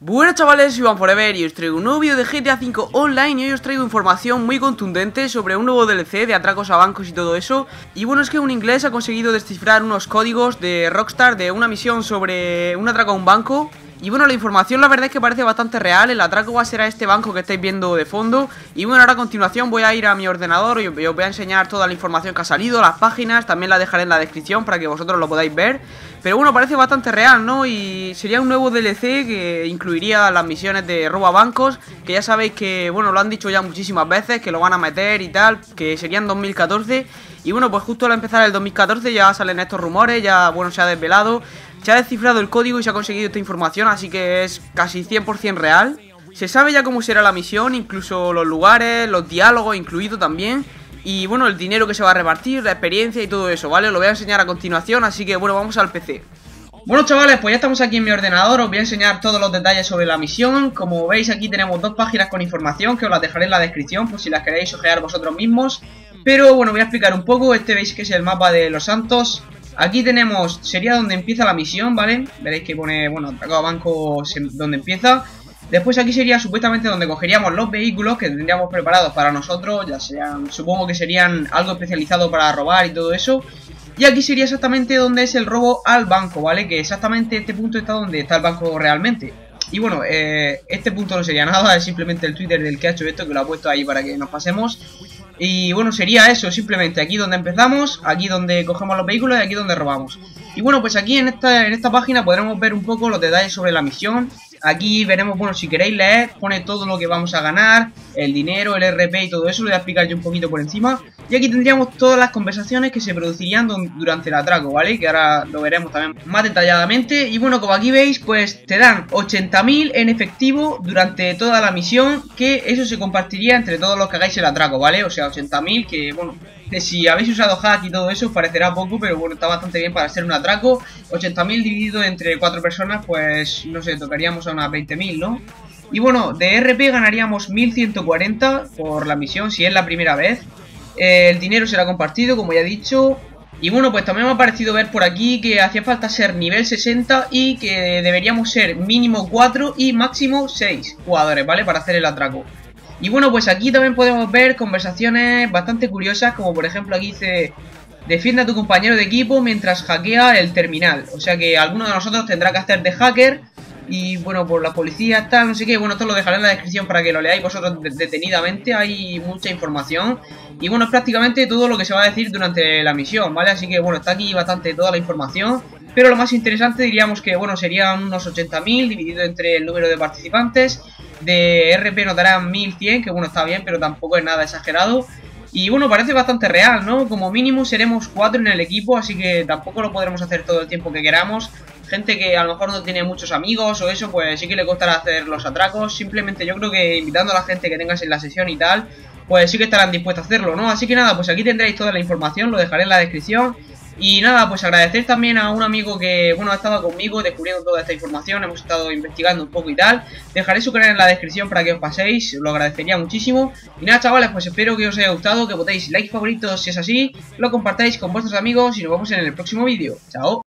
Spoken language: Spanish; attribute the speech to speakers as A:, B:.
A: Buenas chavales, soy Iván Forever y os traigo un nuevo vídeo de GTA V Online. Y hoy os traigo información muy contundente sobre un nuevo DLC de atracos a bancos y todo eso. Y bueno, es que un inglés ha conseguido descifrar unos códigos de Rockstar de una misión sobre un atraco a un banco. Y bueno, la información la verdad es que parece bastante real. El atraco va a ser a este banco que estáis viendo de fondo. Y bueno, ahora a continuación voy a ir a mi ordenador y os voy a enseñar toda la información que ha salido, las páginas, también la dejaré en la descripción para que vosotros lo podáis ver. Pero bueno, parece bastante real, ¿no? Y sería un nuevo DLC que incluiría las misiones de robo a bancos, que ya sabéis que, bueno, lo han dicho ya muchísimas veces, que lo van a meter y tal, que serían 2014. Y bueno, pues justo al empezar el 2014 ya salen estos rumores, ya, bueno, se ha desvelado. Se ha descifrado el código y se ha conseguido esta información, así que es casi 100% real. Se sabe ya cómo será la misión, incluso los lugares, los diálogos incluido también. Y bueno, el dinero que se va a repartir, la experiencia y todo eso, ¿vale? Os lo voy a enseñar a continuación, así que bueno, vamos al PC. Bueno chavales, pues ya estamos aquí en mi ordenador, os voy a enseñar todos los detalles sobre la misión. Como veis aquí tenemos dos páginas con información que os las dejaré en la descripción por si las queréis ojear vosotros mismos. Pero bueno, voy a explicar un poco. Este veis que es el mapa de Los Santos. Aquí tenemos, sería donde empieza la misión, ¿vale? Veréis que pone, bueno, atracado a banco donde empieza. Después aquí sería supuestamente donde cogeríamos los vehículos que tendríamos preparados para nosotros. Ya sean, supongo que serían algo especializado para robar y todo eso. Y aquí sería exactamente donde es el robo al banco, ¿vale? Que exactamente este punto está donde está el banco realmente. Y bueno, este punto no sería nada, es simplemente el Twitter del que ha hecho esto, que lo ha puesto ahí para que nos pasemos. Y bueno, sería eso, simplemente aquí donde empezamos, aquí donde cogemos los vehículos y aquí donde robamos. Y bueno, pues aquí en esta página podremos ver un poco los detalles sobre la misión. Aquí veremos, bueno, si queréis leer, pone todo lo que vamos a ganar, el dinero, el RP y todo eso, lo voy a explicar yo un poquito por encima. Y aquí tendríamos todas las conversaciones que se producirían durante el atraco, ¿vale? Que ahora lo veremos también más detalladamente. Y bueno, como aquí veis, pues te dan 80.000 en efectivo durante toda la misión, que eso se compartiría entre todos los que hagáis el atraco, ¿vale? O sea, 80.000 que, bueno, que si habéis usado hack y todo eso os parecerá poco, pero bueno, está bastante bien para hacer un atraco. 80.000 dividido entre 4 personas, pues, no sé, tocaríamos a unas 20.000, ¿no? Y bueno, de RP ganaríamos 1.140 por la misión, si es la primera vez. El dinero será compartido, como ya he dicho. Y bueno, pues también me ha parecido ver por aquí que hacía falta ser nivel 60 y que deberíamos ser mínimo 4 y máximo 6 jugadores, ¿vale? Para hacer el atraco. Y bueno, pues aquí también podemos ver conversaciones bastante curiosas, como por ejemplo aquí dice: defiende a tu compañero de equipo mientras hackea el terminal. O sea que alguno de nosotros tendrá que hacer de hacker. Y bueno, por la policía tal, no sé qué. Bueno, esto lo dejaré en la descripción para que lo leáis vosotros detenidamente. Hay mucha información. Y bueno, es prácticamente todo lo que se va a decir durante la misión, ¿vale? Así que bueno, está aquí bastante toda la información. Pero lo más interesante diríamos que, bueno, serían unos 80.000 dividido entre el número de participantes. De RP nos darán 1.100, que bueno, está bien, pero tampoco es nada exagerado. Y bueno, parece bastante real, ¿no? Como mínimo seremos 4 en el equipo, así que tampoco lo podremos hacer todo el tiempo que queramos. Gente que a lo mejor no tiene muchos amigos o eso, pues sí que le costará hacer los atracos. Simplemente yo creo que invitando a la gente que tengas en la sesión y tal, pues sí que estarán dispuestos a hacerlo, ¿no? Así que nada, pues aquí tendréis toda la información, lo dejaré en la descripción. Y nada, pues agradecer también a un amigo que, bueno, ha estado conmigo descubriendo toda esta información. Hemos estado investigando un poco y tal. Dejaré su canal en la descripción para que os paséis, lo agradecería muchísimo. Y nada chavales, pues espero que os haya gustado, que votéis like favoritos si es así, lo compartáis con vuestros amigos y nos vemos en el próximo vídeo. Chao.